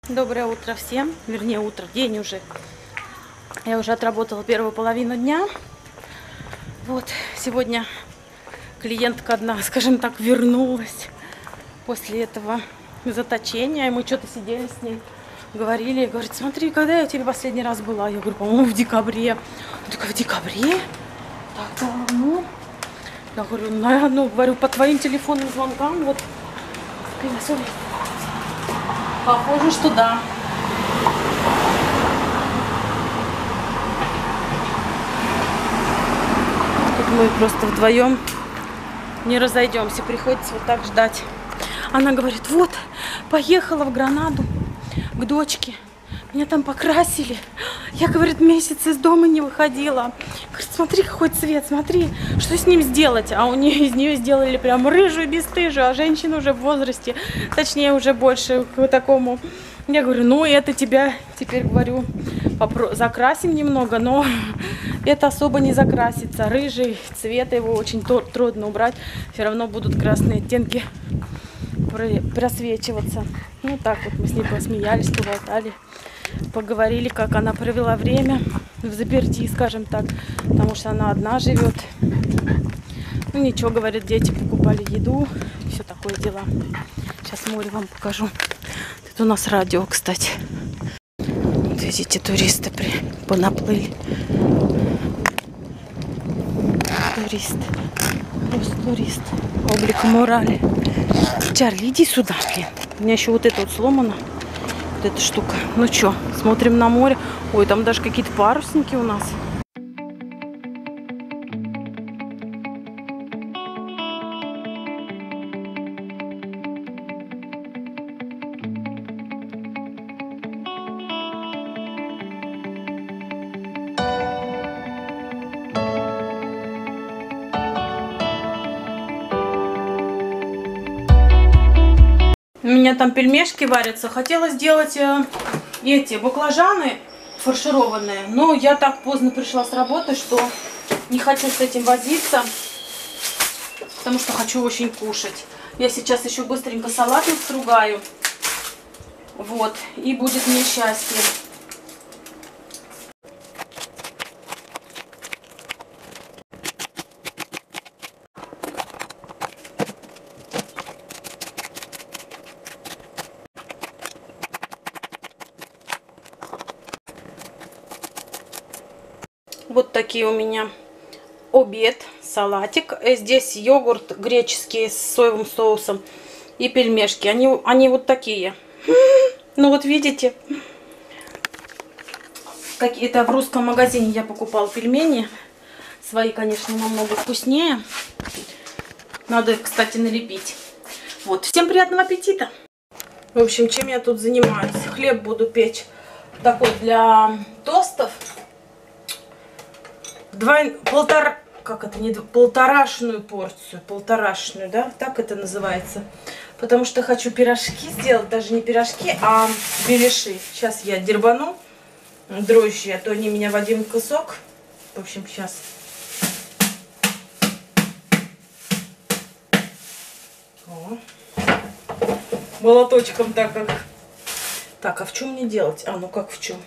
Доброе утро всем, вернее утро, день уже. Я уже отработала первую половину дня. Вот, сегодня клиентка одна, скажем так, вернулась после этого заточения. И мы что-то сидели с ней, говорили, говорит, смотри, когда я у тебя последний раз была? Я говорю, по-моему, в декабре. Она такая, в декабре? Так давно? Я говорю, говорю, по твоим телефонным звонкам, вот, похоже, что да. Тут мы просто вдвоем не разойдемся, приходится вот так ждать. Она говорит, вот, поехала в Гранаду к дочке, меня там покрасили. Я, говорит, месяц из дома не выходила. Говорит, смотри, какой цвет, смотри, что с ним сделать. А у нее из нее сделали прям рыжую, бесстыжую, а женщина уже в возрасте, точнее, уже больше к такому. Я говорю, ну, это тебя, теперь говорю, закрасим немного, но это особо не закрасится. Рыжий цвет, его очень трудно убрать. Все равно будут красные оттенки просвечиваться. Ну, так вот мы с ней посмеялись, поболтали, поговорили, как она провела время в заперти, скажем так, потому что она одна живет. Ну, ничего, говорит, дети покупали еду, все такое дела. Сейчас море вам покажу. Тут у нас радио, кстати. Вот видите, туристы понаплыли. Турист. Просто турист. Облик морали. Чарли, иди сюда, блин. У меня еще вот это вот сломано. Вот эта штука. Ну что, смотрим на море. Ой, там даже какие-то парусники у нас. У меня там пельмешки варятся. Хотела сделать эти баклажаны фаршированные, но я так поздно пришла с работы, что не хочу с этим возиться, потому что хочу очень кушать. Я сейчас еще быстренько салат настругаю. Вот, и будет мне счастье. Вот такие у меня обед, салатик. Здесь йогурт греческий с соевым соусом и пельмешки. Они вот такие. Ну вот видите, это в русском магазине я покупала пельмени. Свои, конечно, намного вкуснее. Надо, кстати, налепить. Вот. Всем приятного аппетита. В общем, чем я тут занимаюсь? Хлеб буду печь такой для тостов. Полторашную порцию, да, так это называется. Потому что хочу пирожки сделать, даже не пирожки, а беляши. Сейчас я дербану дрожжи, а то они меня в один кусок. В общем, сейчас. О. Молоточком так как. Так, а в чем мне делать? А, ну как в чем?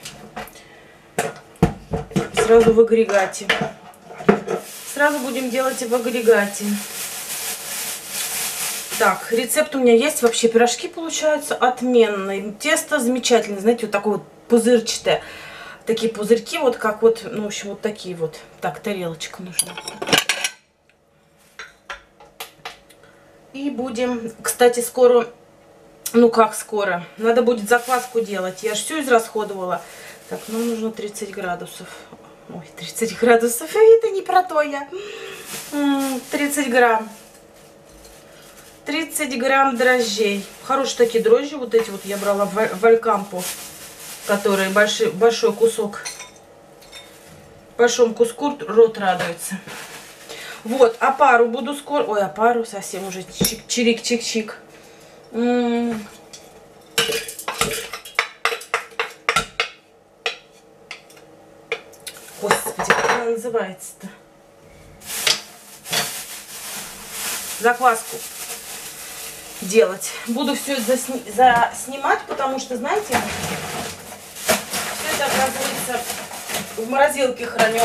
Сразу в агрегате. Сразу будем делать в агрегате. Так, рецепт у меня есть. Вообще пирожки получаются отменные. Тесто замечательное. Знаете, вот такое вот пузырчатое. Такие пузырьки, вот как вот, ну, в общем, вот такие вот. Так, тарелочка нужна. И будем, кстати, скоро, ну как скоро, надо будет закваску делать. Я же все израсходовала. Так, нам нужно 30 градусов. Ой, 30 градусов, это не про то я. 30 грамм. 30 грамм дрожжей. Хорошие такие дрожжи, вот эти вот я брала в Алькампо, которые большой кусок. Большому куску рот радуется. Вот, опару буду скоро. Ой, опару совсем уже чирик-чик-чик. Господи, как она называется-то? Закваску. делать. Буду все это заснимать, потому что, знаете, все это, оказывается, в морозилке храню.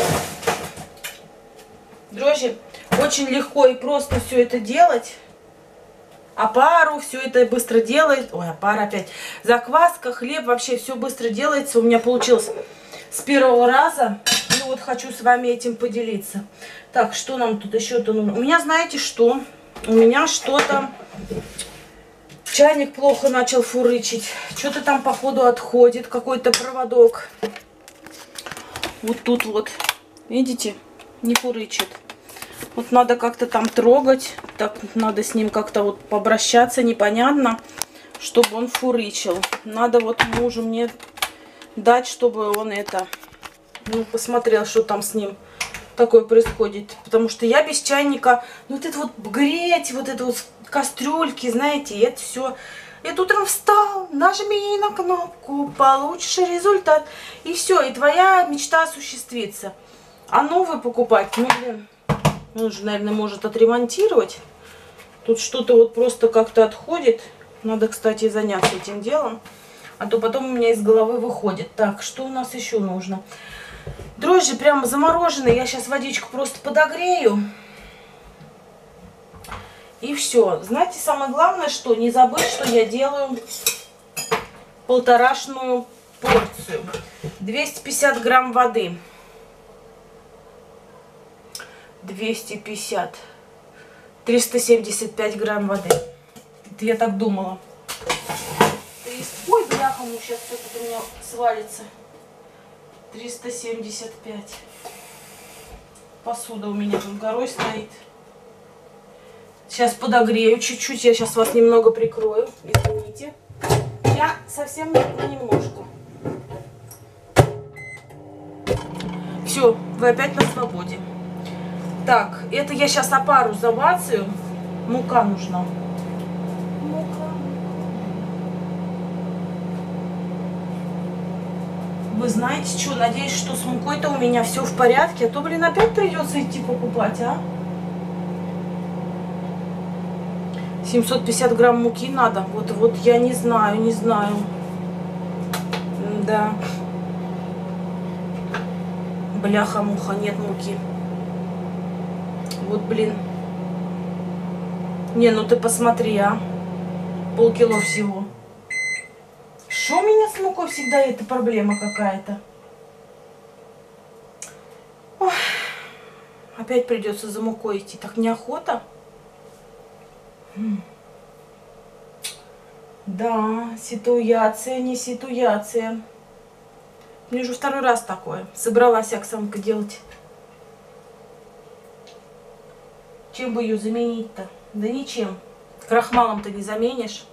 Дрожжи. Очень легко и просто все это делать. Опару все это быстро делает. Ой, опара опять. Закваска, хлеб, вообще все быстро делается. У меня получилось с первого раза. И вот хочу с вами этим поделиться. Так, что нам тут еще-то нужно? У меня, знаете что? У меня что-то... Чайник плохо начал фурычить. Что-то там, походу, отходит. Какой-то проводок. Вот тут вот. Видите? Не фурычит. Вот надо как-то там трогать. Так, надо с ним как-то вот пообращаться. Непонятно, чтобы он фурычил. Надо вот мужу мне дать, чтобы он это... Ну, посмотрел, что там с ним такое происходит. Потому что я без чайника... Ну, вот это вот греть, вот это вот кастрюльки, знаете, это все... Это утром встал, нажми на кнопку, получишь результат. И все, и твоя мечта осуществится. А новый покупать, ну, блин, он же, наверное, может отремонтировать. Тут что-то вот просто как-то отходит. Надо, кстати, заняться этим делом. А то потом у меня из головы выходит. Так, что у нас еще нужно? Дрожжи прямо замороженные. Я сейчас водичку просто подогрею. И все. Знаете, самое главное, что не забыть, что я делаю полторашную порцию. 250 грамм воды. 250. 375 грамм воды. Это я так думала. Ой, бляха, ну сейчас все тут у меня свалится. 375. Посуда у меня тут горой стоит. Сейчас подогрею чуть-чуть. Я сейчас вас немного прикрою. Извините. Я совсем немножко. Все, вы опять на свободе. Так, это я сейчас опару забацаю. Мука нужна. Мука. Вы знаете что? Надеюсь, что с мукой-то у меня все в порядке. А то, блин, опять придется идти покупать, а? 750 грамм муки надо. Вот я не знаю. Да. Бляха-муха, нет муки. Вот, блин. Не, ну ты посмотри, а. Полкило всего. Что у меня с мукой всегда это проблема какая-то? Опять придется за мукой идти. Так неохота. Да, ситуация, не ситуация. Мне уже второй раз такое. Собралась Оксанка делать. Чем бы ее заменить-то? Да ничем. Крахмалом-то не заменишь.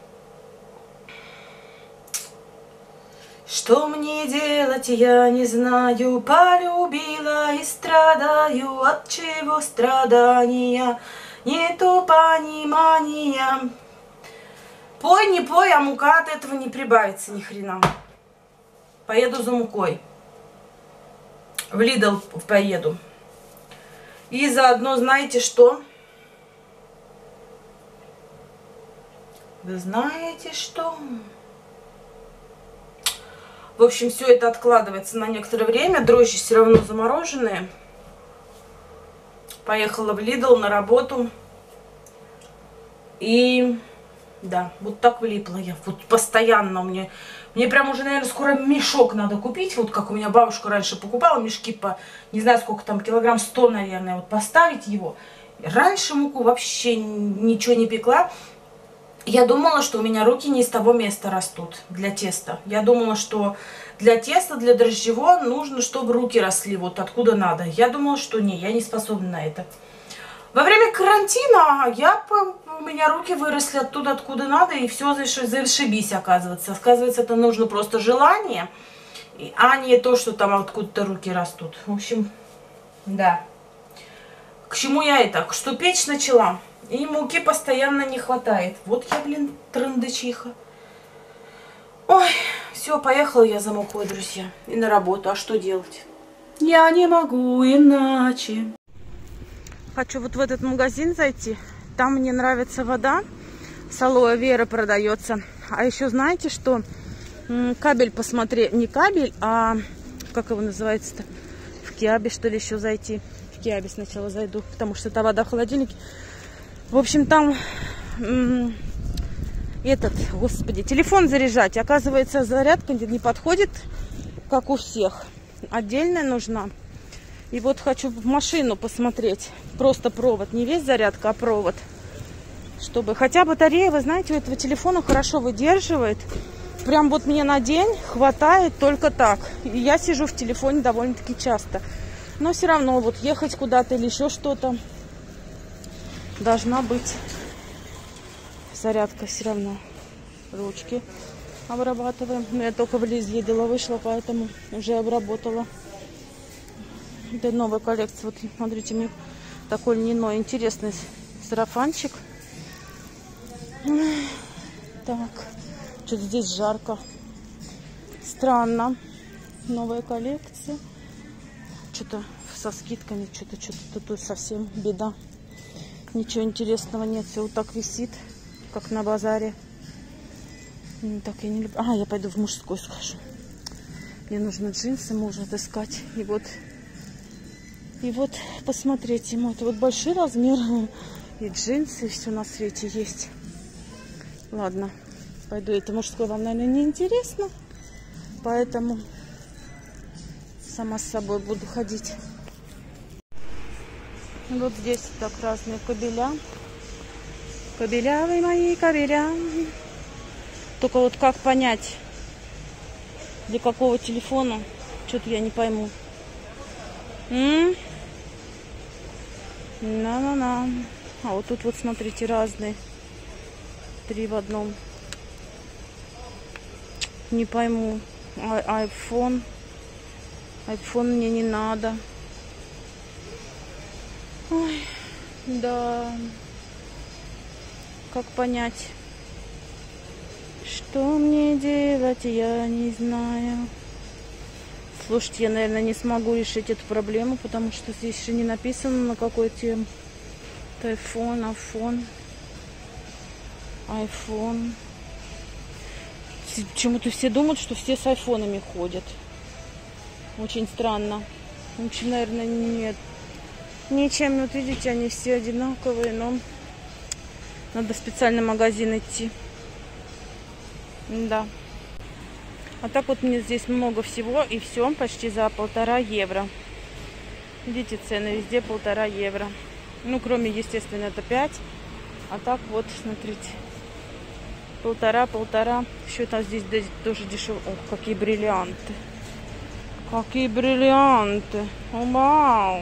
Что мне делать, я не знаю. Полюбила и страдаю. От чего страдания? Нету понимания. Пой, не пой, а мука от этого не прибавится ни хрена. Поеду за мукой. В Lidl поеду. И заодно, знаете что? Вы знаете что? В общем, все это откладывается на некоторое время. Дрожжи все равно замороженные. Поехала в Lidl на работу. И да, вот так влипла я. Вот постоянно мне прям уже, наверное, скоро мешок надо купить. Вот как у меня бабушка раньше покупала мешки по, не знаю сколько там, килограмм 100, наверное. Вот поставить его. Раньше муку вообще ничего не пекла. Я думала, что у меня руки не из того места растут для теста. Я думала, что для теста, для дрожжевого нужно, чтобы руки росли вот откуда надо. Я думала, что не, я не способна на это. Во время карантина у меня руки выросли оттуда, откуда надо, и все зашибись, оказывается. Оказывается, это нужно просто желание, а не то, что там откуда-то руки растут. В общем, да. К чему я это? Что печь начала, и муки постоянно не хватает. Вот я, блин, трындычиха. Ой, все, поехала я за мукой, друзья, и на работу. А что делать? Я не могу иначе. Хочу вот в этот магазин зайти. Там мне нравится вода с алоэ вера продается. А еще знаете, что кабель посмотреть, не кабель, а как его называется-то? В Киабе, что ли, еще зайти. В Киабе сначала зайду, потому что это вода в холодильнике. В общем, там господи, телефон заряжать. Оказывается, зарядка не подходит, как у всех. Отдельная нужна. И вот хочу в машину посмотреть. Просто провод. Не весь зарядка, а провод. Чтобы... Хотя батарея, вы знаете, у этого телефона хорошо выдерживает. Прям вот мне на день хватает только так. И я сижу в телефоне довольно-таки часто. Но все равно вот ехать куда-то или еще что-то должна быть зарядка все равно. Ручки обрабатываем. Но я только в Lidl вышла, поэтому уже обработала. Это новая коллекция. Вот смотрите, мне такой льняной интересный сарафанчик. Так, что-то здесь жарко. Странно. Новая коллекция. Что-то со скидками, что-то тут совсем беда. Ничего интересного нет. Все вот так висит, как на базаре. Так я не люблю. А, я пойду в мужской схожу. Мне нужно джинсы мужа отыскать. И вот посмотреть ему. Это вот большой размер. И джинсы, и все на свете есть. Ладно, пойду. Это мужской вам, наверное, не интересно. Поэтому сама с собой буду ходить. Вот здесь так разные кабеля. Кабеля вы мои, кабеля. Только вот как понять, для какого телефона, что-то я не пойму. На-на-на. А вот тут вот, смотрите, разные. 3 в одном. Не пойму. iPhone. iPhone мне не надо. Ой, да. Как понять? Что мне делать, я не знаю. Слушайте, я, наверное, не смогу решить эту проблему, потому что здесь еще не написано, на какой тему. iPhone. Почему-то все думают, что все с айфонами ходят. Очень странно. В общем, наверное, нет. Ничем, вот видите, они все одинаковые, но надо в специальный магазин идти. Да. А так вот мне здесь много всего, и все почти за 1,5 евро. Видите, цены везде 1,5 евро. Ну, кроме, естественно, это 5. А так вот, смотрите. 1,5. Еще там здесь тоже дешево. Ох, какие бриллианты. Какие бриллианты. О, вау.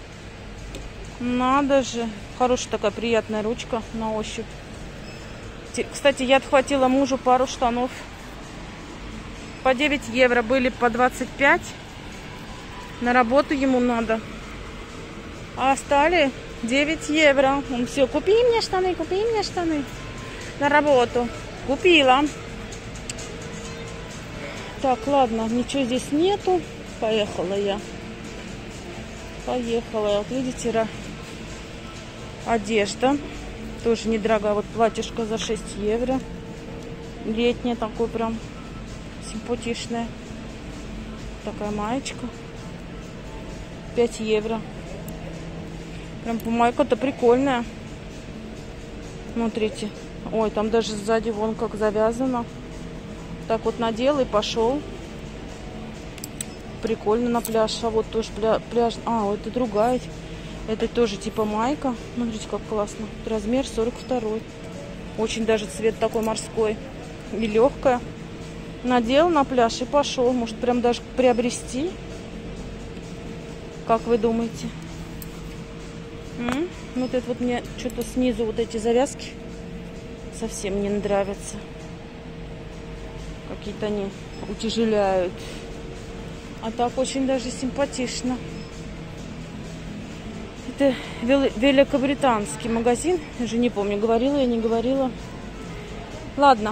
Надо же. Хорошая такая приятная ручка на ощупь. Кстати, я отхватила мужу пару штанов. По 9 евро были, по 25. На работу ему надо. А стали 9 евро. Он все, купи мне штаны. На работу. Купила. Так, ладно, ничего здесь нету. Поехала я. Вот видите, одежда. Тоже недорогая. Вот платьишко за 6 евро. Летняя такой прям симпатичная. Такая маечка. 5 евро. Прям майка-то прикольная. Смотрите. Ой, там даже сзади вон как завязано. Так вот надел и пошел. Прикольно на пляж. А вот тоже пляж. А, это другая. Это тоже типа майка. Смотрите, как классно. Размер 42. Очень даже цвет такой морской. И легкая. Надел на пляж и пошел. Может, прям даже приобрести. Как вы думаете? Вот это вот мне что-то снизу вот эти завязки совсем не нравятся. Какие-то они утяжеляют. А так очень даже симпатично. Это великобританский магазин. Я же не помню, говорила я, не говорила. Ладно.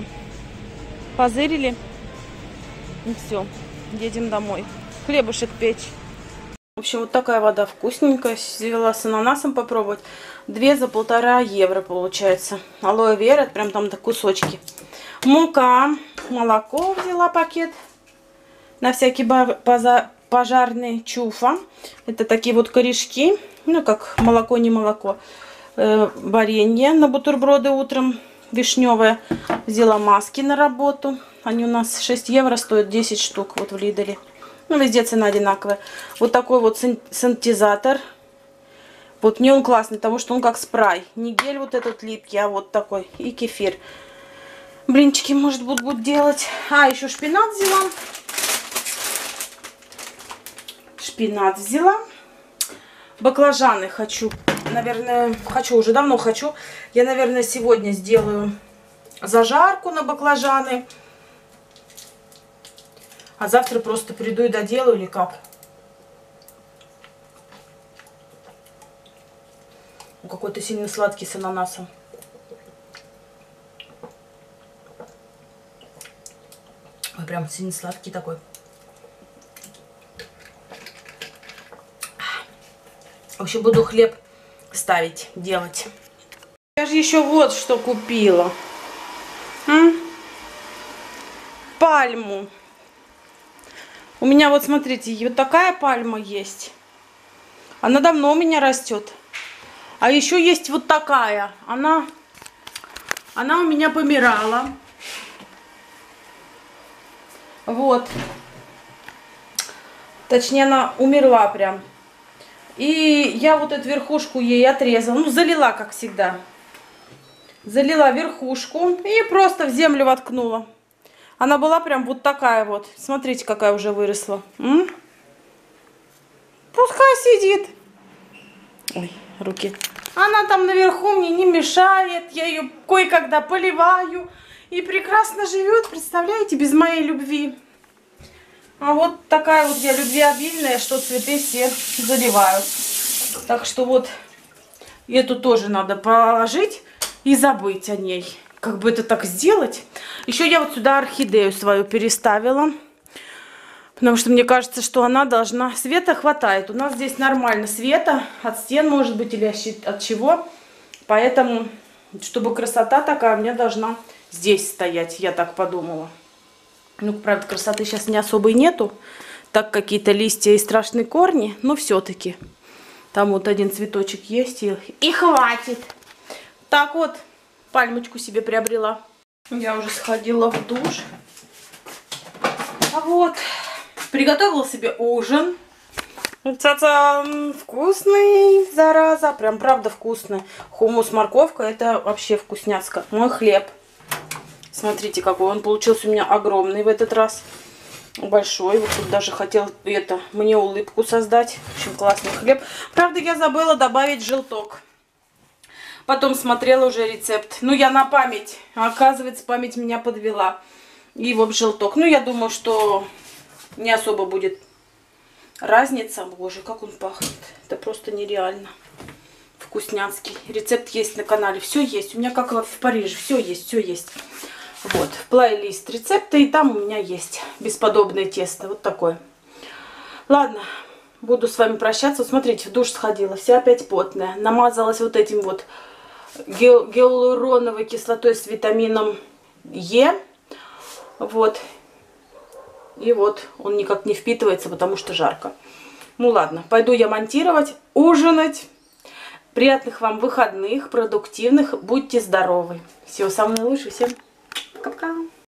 Позырили. И все. Едем домой. Хлебушек печь. В общем, вот такая вода вкусненькая. Взяла с ананасом попробовать. 2 за 1,5 евро получается. Алоэ вера, это прям там кусочки. Мука, молоко взяла пакет. На всякий пожарный, чуфа. Это такие вот корешки. Ну, как молоко, не молоко. Варенье на бутерброды утром. Вишневое. Взяла маски на работу. Они у нас 6 евро стоят, 10 штук. Вот в Лиделе. Ну, везде цена одинаковая. Вот такой вот синтезатор. Вот мне он классный, потому что он как спрай. Не гель вот этот липкий, а вот такой. И кефир. Блинчики, может, буду делать. А, еще шпинат взяла. Шпинат взяла. Баклажаны хочу. Наверное, уже давно хочу. Я, наверное, сегодня сделаю зажарку на баклажаны. А завтра просто приду и доделаю или как? Какой-то сильно сладкий с ананасом. Ой, прям сильно сладкий такой. В общем, буду хлеб ставить, делать. Я же еще вот что купила. Пальму. У меня вот, смотрите, вот такая пальма есть. Она давно у меня растет. А еще есть вот такая. Она у меня помирала. Вот. Точнее, она умерла прям. И я вот эту верхушку ей отрезала. Ну, залила, как всегда. Залила верхушку и просто в землю воткнула. Она была прям вот такая вот. Смотрите, какая уже выросла. Пускай сидит. Ой, руки. Она там наверху мне не мешает. Я ее кое-когда поливаю. И прекрасно живет, представляете, без моей любви. А вот такая вот я любвеобильная, что цветы все заливают. Так что вот эту тоже надо положить и забыть о ней. Как бы это так сделать? Еще я вот сюда орхидею свою переставила. Потому что мне кажется, что она должна... Света хватает. У нас здесь нормально света. От стен, может быть, или от чего. Поэтому, чтобы красота такая, у меня должна здесь стоять. Я так подумала. Ну, правда, красоты сейчас не особо и нету. Так, какие-то листья и страшные корни. Но все-таки. Там вот один цветочек есть. И хватит. Так вот. Пальмочку себе приобрела. Я уже сходила в душ. А вот. Приготовила себе ужин. Та-та, вкусный, зараза. Прям правда вкусный. Хумус, морковка. Это вообще вкусняцко. Мой хлеб. Смотрите, какой он получился у меня огромный в этот раз. Большой. Вот тут даже хотел мне улыбку создать. Очень классный хлеб. Правда, я забыла добавить желток. Потом смотрела уже рецепт. Ну, я на память. А оказывается, память меня подвела. И вот желток. Ну, я думаю, что не особо будет разница. Боже, как он пахнет. Это просто нереально. Вкусняцкий. Рецепт есть на канале. Все есть. У меня как в Париже. Все есть, все есть. Вот. Плейлист рецепта. И там у меня есть бесподобное тесто. Вот такое. Ладно. Буду с вами прощаться. Вот смотрите, в душ сходила. Вся опять потная. Намазалась вот этим вот гиалуроновой кислотой с витамином Е. Вот. И вот он никак не впитывается, потому что жарко. Ну ладно, пойду я монтировать, ужинать. Приятных вам выходных, продуктивных. Будьте здоровы. Всего самого наилучшего. Всем пока-пока.